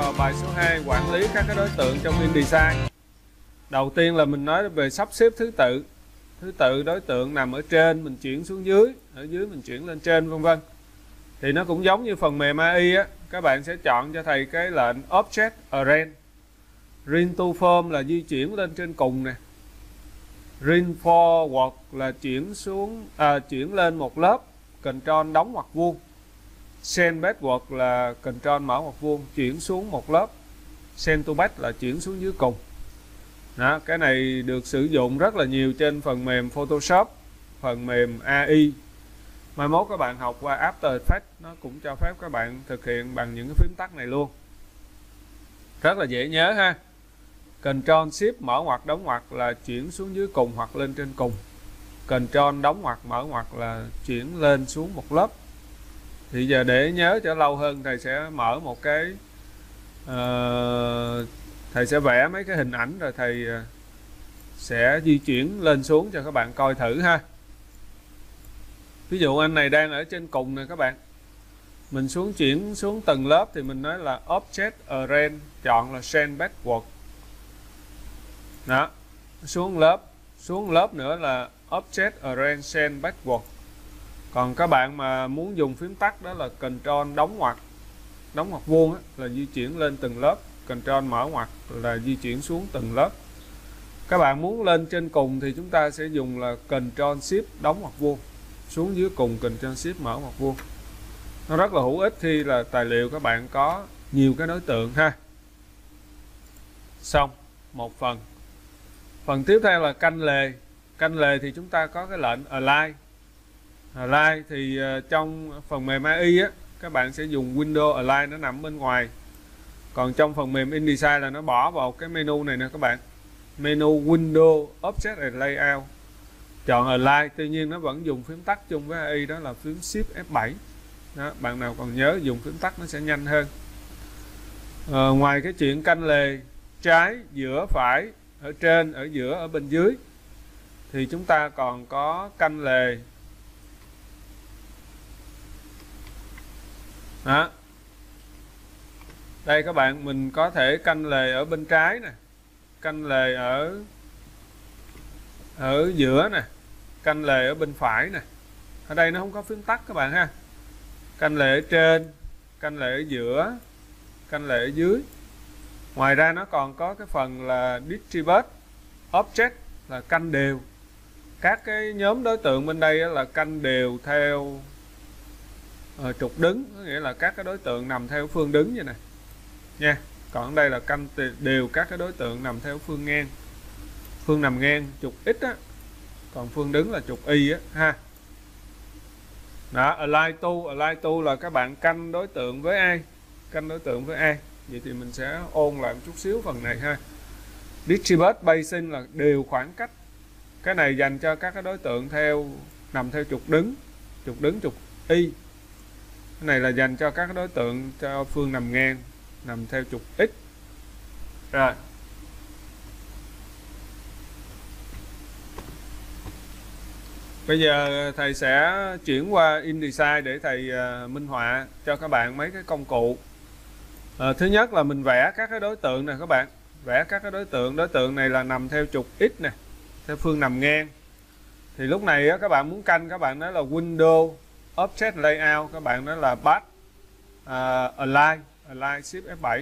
vào bài số 2, quản lý các cái đối tượng trong InDesign. Đầu tiên là mình nói về sắp xếp thứ tự. Thứ tự đối tượng nằm ở trên mình chuyển xuống dưới, ở dưới mình chuyển lên trên, vân vân. Thì nó cũng giống như phần mềm AI á, các bạn sẽ chọn cho thầy cái lệnh Object Arrange. Ring to Form là di chuyển lên trên cùng nè. Ring forward là chuyển lên một lớp, Ctrl đóng ngoặc vuông. Send backward là Ctrl mở ngoặc vuông, chuyển xuống một lớp. Send to back là chuyển xuống dưới cùng. Đó, cái này được sử dụng rất là nhiều trên phần mềm Photoshop, phần mềm AI. Mai mốt các bạn học qua After Effects, nó cũng cho phép các bạn thực hiện bằng những cái phím tắt này luôn. Rất là dễ nhớ ha. Ctrl Shift mở ngoặc đóng ngoặc là chuyển xuống dưới cùng hoặc lên trên cùng. Ctrl đóng ngoặc mở ngoặc là chuyển lên xuống một lớp. Thì giờ để nhớ cho lâu hơn, thầy sẽ mở một cái thầy sẽ vẽ mấy cái hình ảnh rồi thầy sẽ di chuyển lên xuống cho các bạn coi thử ha. Ví dụ anh này đang ở trên cùng nè các bạn, mình chuyển xuống từng lớp thì mình nói là Object Arrange, chọn là Send Backward. Đó, xuống lớp nữa là Object Arrange Send Backward. Còn các bạn mà muốn dùng phím tắt đó là Ctrl đóng ngoặc vuông á, là di chuyển lên từng lớp, Ctrl mở ngoặc là di chuyển xuống từng lớp. Các bạn muốn lên trên cùng thì chúng ta sẽ dùng là Ctrl Shift đóng ngoặc vuông, xuống dưới cùng Ctrl Shift mở ngoặc vuông. Nó rất là hữu ích khi là tài liệu các bạn có nhiều cái đối tượng ha. Xong một phần. Phần tiếp theo là canh lề. Canh lề thì chúng ta có cái lệnh Align. Align thì trong phần mềm AI á, các bạn sẽ dùng Window Align, nó nằm bên ngoài. Còn trong phần mềm InDesign là nó bỏ vào cái menu này nè các bạn. Menu Window Object and Layout. Chọn Align, tuy nhiên nó vẫn dùng phím tắt chung với AI, đó là phím Shift F7. Đó, bạn nào còn nhớ dùng phím tắt nó sẽ nhanh hơn. Ngoài cái chuyện canh lề trái, giữa, phải, ở trên, ở giữa, ở bên dưới, thì chúng ta còn có canh lề. Đó. Đây các bạn, mình có thể canh lề ở bên trái nè, canh lề ở giữa nè, canh lề ở bên phải nè. Ở đây nó không có phím tắt các bạn ha. Canh lề ở trên, canh lề ở giữa, canh lề ở dưới. Ngoài ra nó còn có cái phần là Distribute Object, là canh đều. Các cái nhóm đối tượng bên đây là canh đều theo trục đứng, có nghĩa là các cái đối tượng nằm theo phương đứng như này nha. Còn ở đây là canh đều các cái đối tượng nằm theo phương ngang, phương nằm ngang trục X á, còn phương đứng là trục Y á ha. Đó, Align to là các bạn canh đối tượng với ai, canh đối tượng với ai. Vậy thì mình sẽ ôn lại một chút xíu phần này ha. Distribute Spacing là đều khoảng cách. Cái này dành cho các cái đối tượng nằm theo trục đứng, trục Y. Cái này là dành cho các đối tượng cho phương nằm ngang, nằm theo trục X. Rồi. Bây giờ thầy sẽ chuyển qua InDesign để thầy minh họa cho các bạn mấy cái công cụ. Thứ nhất là mình vẽ các cái đối tượng này các bạn. Vẽ các cái đối tượng này là nằm theo trục X nè, theo phương nằm ngang. Thì lúc này các bạn muốn canh, các bạn nói là Window Object Layout, các bạn nói là Path Align Shift F7.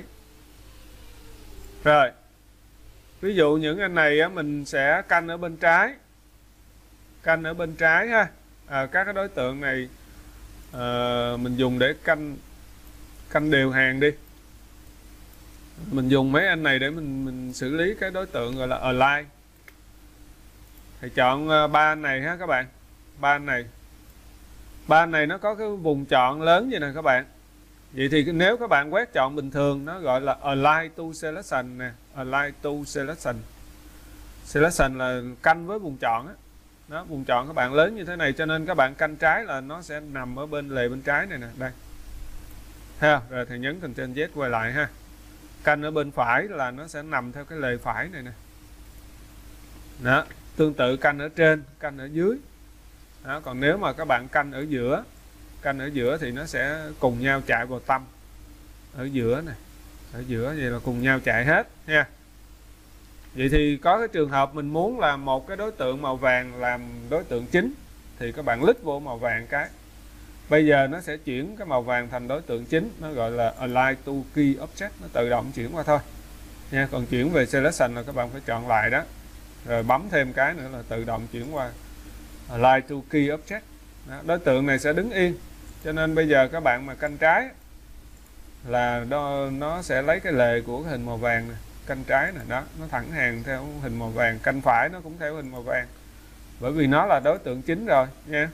Rồi. Ví dụ những anh này mình sẽ canh ở bên trái. Canh ở bên trái ha. Các cái đối tượng này mình dùng để canh đều hàng đi. Mình dùng mấy anh này để mình xử lý cái đối tượng gọi là Align. Thì chọn ba anh này ha các bạn. Ba anh này nó có cái vùng chọn lớn như này các bạn. Vậy thì nếu các bạn quét chọn bình thường nó gọi là Align to Selection nè, Align to Selection. Selection là canh với vùng chọn á. Đó, vùng chọn các bạn lớn như thế này cho nên các bạn canh trái là nó sẽ nằm ở bên lề bên trái này nè, đây. Ha, rồi thầy nhấn Ctrl Z quay lại ha. Canh ở bên phải là nó sẽ nằm theo cái lề phải này nè. Đó, tương tự canh ở trên, canh ở dưới. Đó, còn nếu mà các bạn canh ở giữa thì nó sẽ cùng nhau chạy vào tâm ở giữa này. ở giữa, vậy là cùng nhau chạy hết nha. Vậy thì có cái trường hợp mình muốn là một cái đối tượng màu vàng làm đối tượng chính thì các bạn click vô màu vàng cái. Bây giờ nó sẽ chuyển cái màu vàng thành đối tượng chính, nó gọi là Align to Key Object, nó tự động chuyển qua thôi nha. Còn chuyển về Selection là các bạn phải chọn lại đó, rồi bấm thêm cái nữa là tự động chuyển qua Align to Key Object đó. Đối tượng này sẽ đứng yên, cho nên bây giờ các bạn mà canh trái là nó sẽ lấy cái lề của cái hình màu vàng này. Canh trái này đó, nó thẳng hàng theo hình màu vàng, canh phải nó cũng theo hình màu vàng, bởi vì nó là đối tượng chính rồi nha.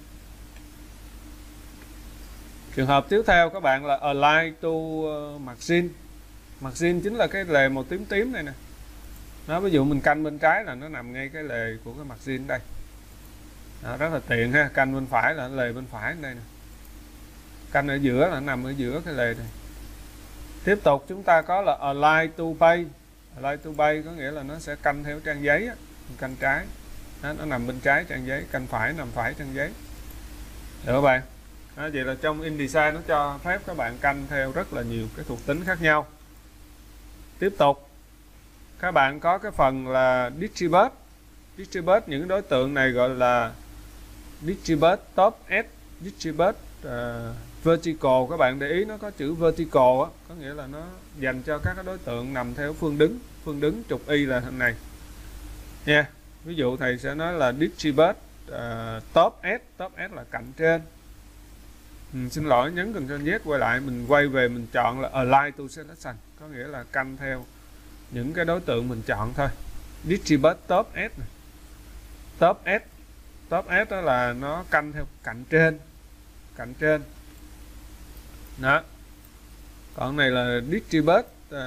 Trường hợp tiếp theo các bạn là Align to Margin. Margin chính là cái lề màu tím tím này nè. Nó ví dụ mình canh bên trái là nó nằm ngay cái lề của cái margin đây. Đó, rất là tiện ha. Canh bên phải là lề bên phải đây nè. Canh ở giữa là nằm ở giữa cái lề này. Tiếp tục chúng ta có là Align to Page. Align to Page có nghĩa là nó sẽ canh theo trang giấy á. Canh trái đó, nó nằm bên trái trang giấy, canh phải nằm phải trang giấy. Được các bạn? Đó, vậy là trong InDesign nó cho phép các bạn canh theo rất là nhiều cái thuộc tính khác nhau. Tiếp tục các bạn có cái phần là Distribute. Distribute những đối tượng này gọi là Distribute Top S, Distribute Vertical. Các bạn để ý nó có chữ Vertical á, có nghĩa là nó dành cho các cái đối tượng nằm theo phương đứng trục Y là hình này nha. Ví dụ thầy sẽ nói là Distribute Top S. Top S là cạnh trên. Xin lỗi, nhấn Ctrl Z quay lại, mình quay về mình chọn là Align to Selection, có nghĩa là canh theo những cái đối tượng mình chọn thôi. Distribute Top S này. Top S. Top S đó là nó canh theo cạnh trên đó. Còn này là Distribute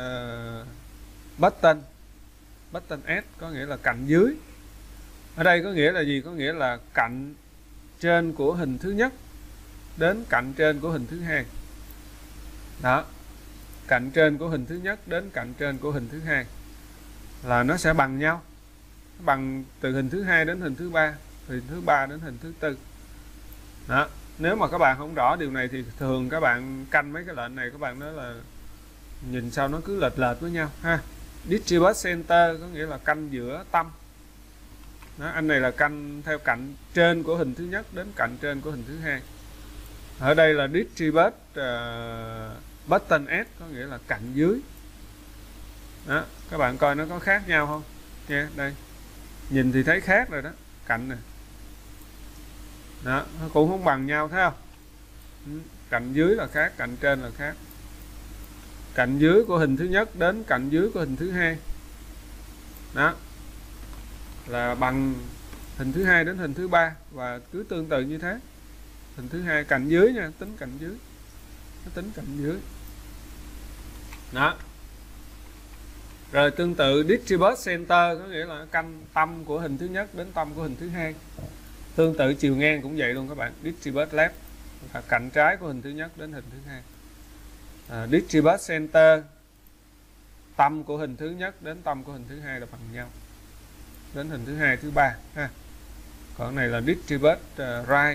Button S, có nghĩa là cạnh dưới. Ở đây có nghĩa là gì? Có nghĩa là cạnh trên của hình thứ nhất đến cạnh trên của hình thứ hai. Đó, cạnh trên của hình thứ nhất đến cạnh trên của hình thứ hai là nó sẽ bằng nhau, bằng từ hình thứ hai đến hình thứ ba, hình thứ ba đến hình thứ tư. Đó, nếu mà các bạn không rõ điều này thì thường các bạn canh mấy cái lệnh này các bạn nói là nhìn sao nó cứ lệch lệch với nhau ha. Distribute Center có nghĩa là canh giữa tâm. Đó, anh này là canh theo cạnh trên của hình thứ nhất đến cạnh trên của hình thứ hai. Ở đây là Distribute Button S, có nghĩa là cạnh dưới. Đó, các bạn coi nó có khác nhau không nha. Đây nhìn thì thấy khác rồi đó, cạnh này đó, nó cũng không bằng nhau thấy không. Cạnh dưới là khác, cạnh trên là khác. Cạnh dưới của hình thứ nhất đến cạnh dưới của hình thứ hai đó là bằng hình thứ hai đến hình thứ ba, và cứ tương tự như thế. Hình thứ hai cạnh dưới nha, tính cạnh dưới, nó tính cạnh dưới đó. Rồi tương tự Distribute Center có nghĩa là canh tâm của hình thứ nhất đến tâm của hình thứ hai. Tương tự chiều ngang cũng vậy luôn các bạn. Distribute Left là cạnh trái của hình thứ nhất đến hình thứ hai. Distribute Center, tâm của hình thứ nhất đến tâm của hình thứ hai là bằng nhau đến hình thứ hai, thứ ba ha. Còn này là Distribute Right,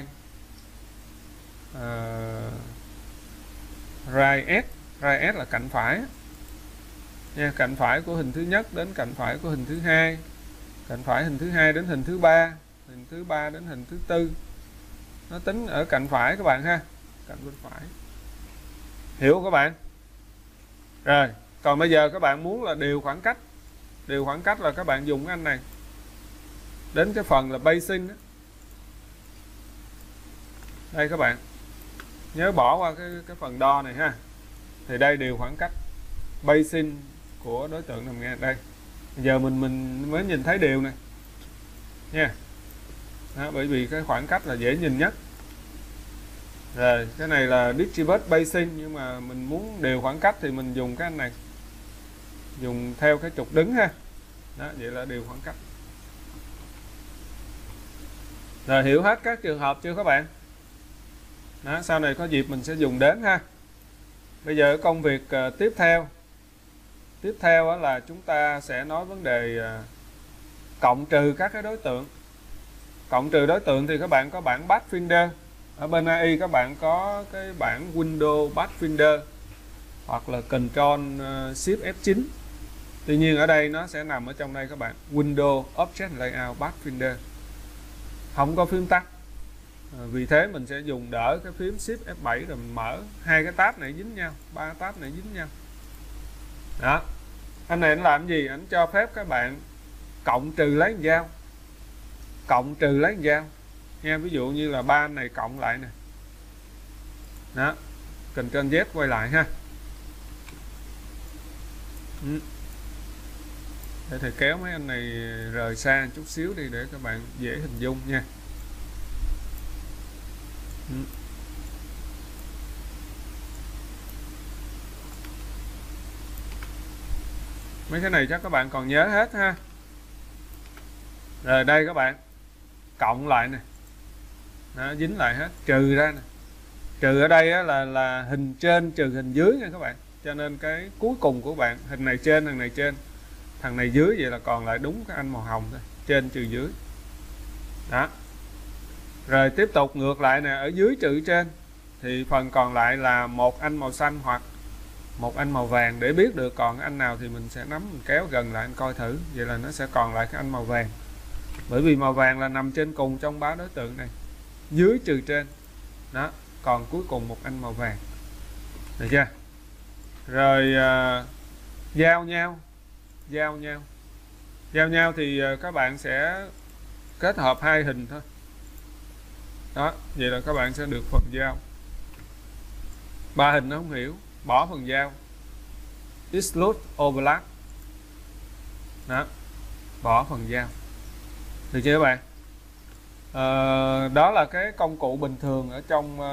Right S. Right S là cạnh phải nha, cạnh phải của hình thứ nhất đến cạnh phải của hình thứ hai, cạnh phải hình thứ hai đến hình thứ ba, hình thứ ba đến hình thứ tư. Nó tính ở cạnh phải các bạn ha, cạnh bên phải. Hiểu các bạn? Rồi, còn bây giờ các bạn muốn là điều khoảng cách. Điều khoảng cách là các bạn dùng cái anh này. Đến cái phần là Basing đó. Đây các bạn, nhớ bỏ qua cái phần đo này ha. Thì đây điều khoảng cách Basing của đối tượng nằm ngang đây. Bây giờ mình mới nhìn thấy điều này nha. Đó, bởi vì cái khoảng cách là dễ nhìn nhất. Rồi cái này là Distribute Basing, nhưng mà mình muốn điều khoảng cách thì mình dùng cái anh này, dùng theo cái trục đứng ha. Đó, vậy là điều khoảng cách. Rồi hiểu hết các trường hợp chưa các bạn? Đó, sau này có dịp mình sẽ dùng đến ha. Bây giờ công việc tiếp theo là chúng ta sẽ nói vấn đề cộng trừ các cái đối tượng. Cộng trừ đối tượng thì các bạn có bảng Pathfinder. Ở bên AI các bạn có cái bảng Windows Pathfinder. hoặc là Ctrl Shift F9. Tuy nhiên ở đây nó sẽ nằm ở trong đây các bạn, Windows Object Layout Pathfinder, không có phím tắt. Vì thế mình sẽ dùng đỡ cái phím Shift F7 rồi mình mở hai cái tab này dính nhau, ba tab này dính nhau. Đó. Anh này anh làm gì? Anh cho phép các bạn cộng trừ lấy một dao. Cộng trừ lấy một dao. Nha, ví dụ như là ba anh này cộng lại nè. Đó. Ctrl Z quay lại ha. Để thầy kéo mấy anh này rời xa một chút xíu đi để các bạn dễ hình dung nha. Mấy cái này chắc các bạn còn nhớ hết ha. Rồi đây các bạn, cộng lại nè, nó dính lại hết, trừ ra nè. Trừ ở đây á, là hình trên trừ hình dưới nha các bạn. Cho nên cái cuối cùng của bạn, hình này trên, thằng này trên, thằng này dưới, vậy là còn lại đúng cái anh màu hồng thôi, trên trừ dưới. Đó. Rồi tiếp tục ngược lại nè, ở dưới trừ trên thì phần còn lại là một anh màu xanh hoặc một anh màu vàng. Để biết được còn anh nào thì mình sẽ nắm, mình kéo gần lại anh coi thử. Vậy là nó sẽ còn lại cái anh màu vàng. Bởi vì màu vàng là nằm trên cùng trong báo đối tượng này, dưới trừ trên. Đó, còn cuối cùng một anh màu vàng. Được chưa? Rồi giao nhau thì các bạn sẽ kết hợp hai hình thôi. Đó, vậy là các bạn sẽ được phần giao. Ba hình nó không hiểu, bỏ phần giao. Exclude overlap. Đó, bỏ phần giao. Được chưa các bạn? Đó là cái công cụ bình thường ở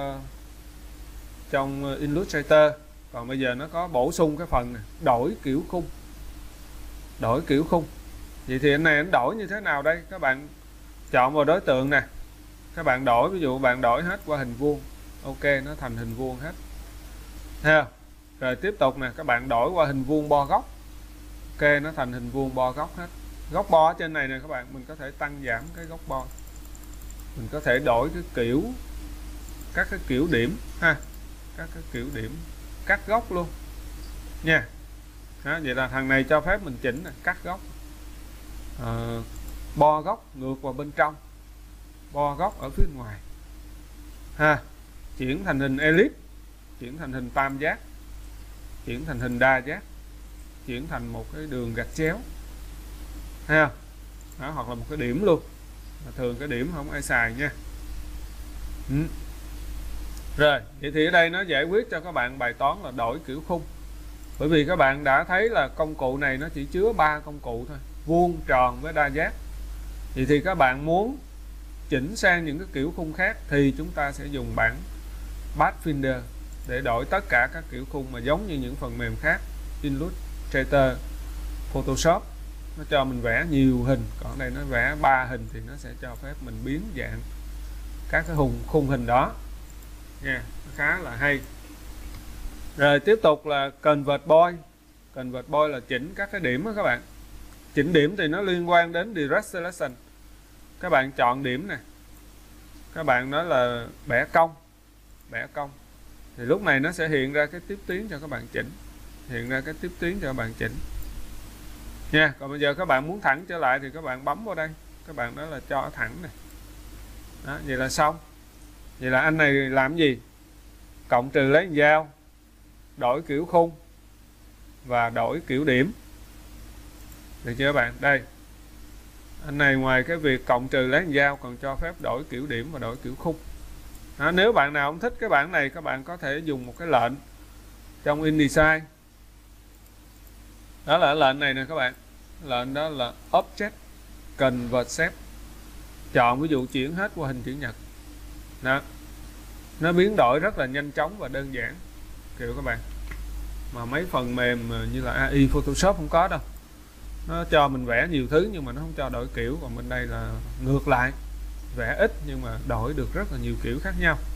trong Illustrator. Còn bây giờ nó có bổ sung cái phần này, đổi kiểu khung. Đổi kiểu khung. Vậy thì anh này anh đổi như thế nào đây? Các bạn chọn vào đối tượng nè. Các bạn đổi, ví dụ bạn đổi hết qua hình vuông. Ok, nó thành hình vuông hết. Thấy không? Rồi tiếp tục nè, các bạn đổi qua hình vuông bo góc. Ok, nó thành hình vuông bo góc hết. Góc bo ở trên này nè các bạn, mình có thể tăng giảm cái góc bo. Mình có thể đổi cái kiểu, các cái kiểu điểm ha, các cái kiểu điểm cắt góc luôn nha. Đó, vậy là thằng này cho phép mình chỉnh nè, cắt góc, bo góc ngược vào bên trong, bo góc ở phía ngoài ha, chuyển thành hình elip, chuyển thành hình tam giác, chuyển thành hình đa giác, chuyển thành một cái đường gạch chéo, thấy không? Đó, hoặc là một cái điểm luôn. Thường cái điểm không ai xài nha. Rồi, vậy thì ở đây nó giải quyết cho các bạn bài toán là đổi kiểu khung. Bởi vì các bạn đã thấy là công cụ này nó chỉ chứa 3 công cụ thôi, vuông, tròn với đa giác. Vậy thì các bạn muốn chỉnh sang những cái kiểu khung khác thì chúng ta sẽ dùng bảng Pathfinder để đổi tất cả các kiểu khung mà giống như những phần mềm khác. Illustrator, Photoshop nó cho mình vẽ nhiều hình, còn đây nó vẽ 3 hình thì nó sẽ cho phép mình biến dạng các cái khung hình đó nha, khá là hay. Rồi tiếp tục là Convert Point. Convert Point là chỉnh các cái điểm đó các bạn. Chỉnh điểm thì nó liên quan đến Direct Selection. Các bạn chọn điểm nè, các bạn nói là bẻ cong, bẻ cong thì lúc này nó sẽ hiện ra cái tiếp tuyến cho các bạn chỉnh, hiện ra cái tiếp tuyến cho các bạn chỉnh nha. Còn bây giờ các bạn muốn thẳng trở lại thì các bạn bấm vào đây, các bạn nói là cho thẳng này. Đó, vậy là xong. Vậy là anh này làm gì? Cộng trừ lấy một dao, đổi kiểu khung và đổi kiểu điểm. Được chưa các bạn? Đây, anh này ngoài cái việc cộng trừ lấy một dao còn cho phép đổi kiểu điểm và đổi kiểu khung. Đó, nếu bạn nào không thích cái bảng này, các bạn có thể dùng một cái lệnh trong InDesign. Đó là lệnh này nè các bạn. Lệnh đó là Object Convert Shape. Chọn ví dụ chuyển hết qua hình chữ nhật. Đó, nó biến đổi rất là nhanh chóng và đơn giản kiểu các bạn, mà mấy phần mềm như là AI, Photoshop không có đâu. Nó cho mình vẽ nhiều thứ nhưng mà nó không cho đổi kiểu. Còn bên đây là ngược lại, vẽ ít nhưng mà đổi được rất là nhiều kiểu khác nhau.